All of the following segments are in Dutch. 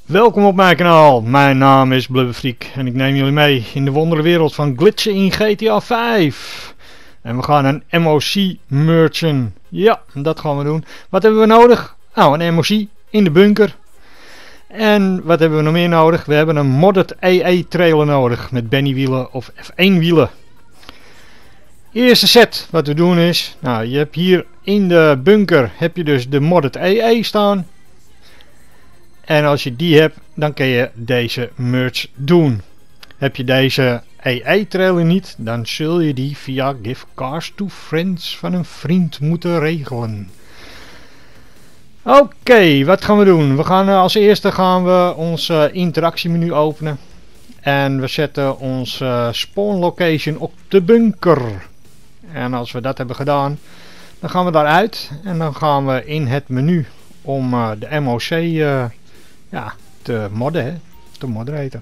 Welkom op mijn kanaal, mijn naam is Blubberfreak en ik neem jullie mee in de wonderenwereld van glitchen in GTA 5. En we gaan een MOC merchen. Ja, dat gaan we doen. Wat hebben we nodig? Nou, een MOC in de bunker. En wat hebben we nog meer nodig? We hebben een modded EE trailer nodig met Benny wielen of F1 wielen. Eerste set wat we doen is, nou je hebt hier in de bunker heb je dus de modded EE staan. En als je die hebt, dan kun je deze merch doen. Heb je deze EE trailer niet, dan zul je die via Give Cars to Friends van een vriend moeten regelen. Oké, wat gaan we doen? We gaan als eerste ons interactiemenu openen. En we zetten ons spawn location op de bunker. En als we dat hebben gedaan, dan gaan we daaruit. En dan gaan we in het menu om de MOC te modden, hè? Te moderaten.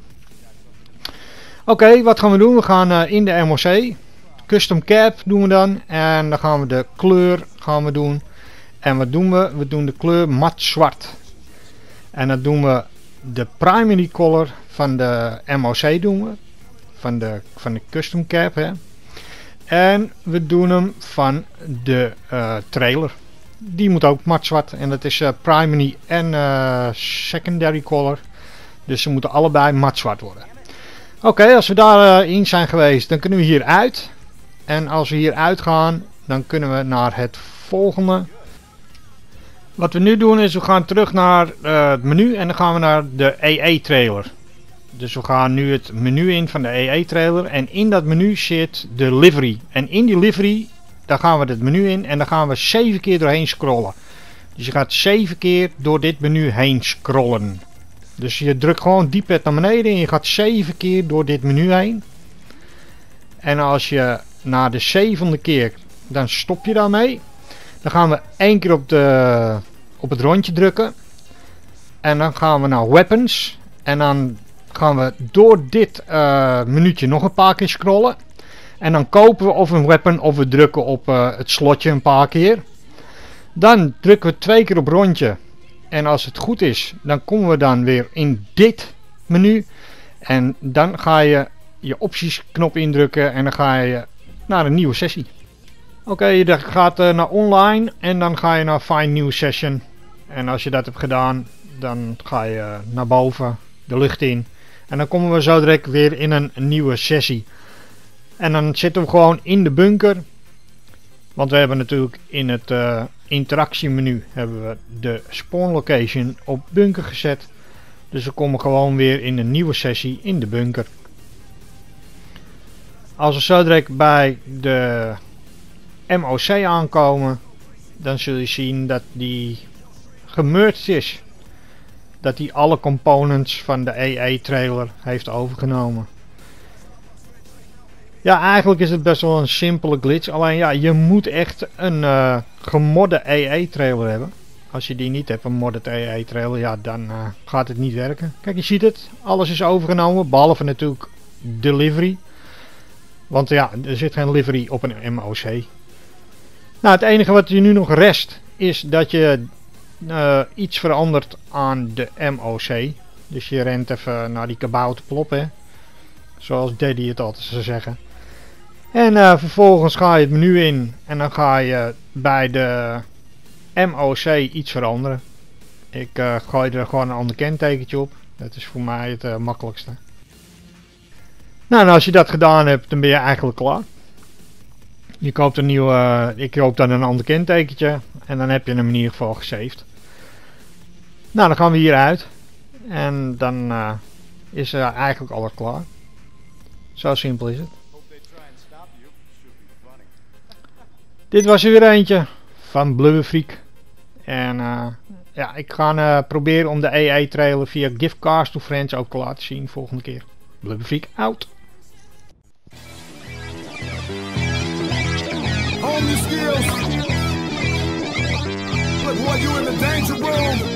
Oké, wat gaan we doen? We gaan in de MOC. Custom cap doen we dan. En dan gaan we de kleur doen. En wat doen we? We doen de kleur mat zwart. En dan doen we de primary color van de MOC doen we. Van de custom cap, hè. En we doen hem van de trailer. Die moet ook mat zwart. En dat is primary en secondary color. Dus ze moeten allebei mat zwart worden. Oké, als we daarin zijn geweest, dan kunnen we hier uit. En als we hier uitgaan, dan kunnen we naar het volgende. Wat we nu doen is, we gaan terug naar het menu en dan gaan we naar de EE trailer. Dus we gaan nu het menu in van de EE trailer. En in dat menu zit de livery. En in die livery, daar gaan we het menu in en dan gaan we 7 keer doorheen scrollen. Dus je gaat 7 keer door dit menu heen scrollen. Dus je drukt gewoon die pad naar beneden en je gaat 7 keer door dit menu heen. En als je na de 7e keer, dan stop je daarmee. Dan gaan we 1 keer op het rondje drukken. En dan gaan we naar weapons. En dan gaan we door dit minuutje nog een paar keer scrollen. En dan kopen we of een weapon of we drukken op het slotje een paar keer. Dan drukken we 2 keer op rondje. En als het goed is, dan komen we dan weer in dit menu. En dan ga je je opties knop indrukken en dan ga je naar een nieuwe sessie. Oké, je gaat naar online en dan ga je naar Find New Session. En als je dat hebt gedaan, dan ga je naar boven, de lucht in. En dan komen we zo direct weer in een nieuwe sessie. En dan zitten we gewoon in de bunker. Want we hebben natuurlijk in het interactiemenu hebben we de spawn location op bunker gezet. Dus we komen gewoon weer in een nieuwe sessie in de bunker. Als we zo direct bij de MOC aankomen, dan zul je zien dat die gemerged is. Dat hij alle components van de EE trailer heeft overgenomen. Ja, eigenlijk is het best wel een simpele glitch. Alleen ja, je moet echt een gemodde EE trailer hebben. Als je die niet hebt, een modded EE trailer, ja, dan gaat het niet werken. Kijk, je ziet het. Alles is overgenomen, behalve natuurlijk de livery. Want ja, er zit geen livery op een MOC. Nou, het enige wat je nu nog rest, is dat je iets verandert aan de MOC. Dus je rent even naar die kabouterplop, hè. Zoals Daddy het altijd zou zeggen. En vervolgens ga je het menu in. En dan ga je bij de MOC iets veranderen. Ik gooi er gewoon een ander kentekentje op. Dat is voor mij het makkelijkste. Nou, en als je dat gedaan hebt, dan ben je eigenlijk klaar. Je koopt een nieuwe, ik koop dan een ander kentekentje. En dan heb je hem in ieder geval gesaved. Nou, dan gaan we hier uit. En dan is eigenlijk alles klaar. Zo simpel is het. Dit was er weer eentje van Blubberfreak. En ja, ik ga proberen om de EE trailer via Give Cars to Friends ook te laten zien volgende keer. Blubberfreak out. Hone your skills. Look, boy, you in the danger room.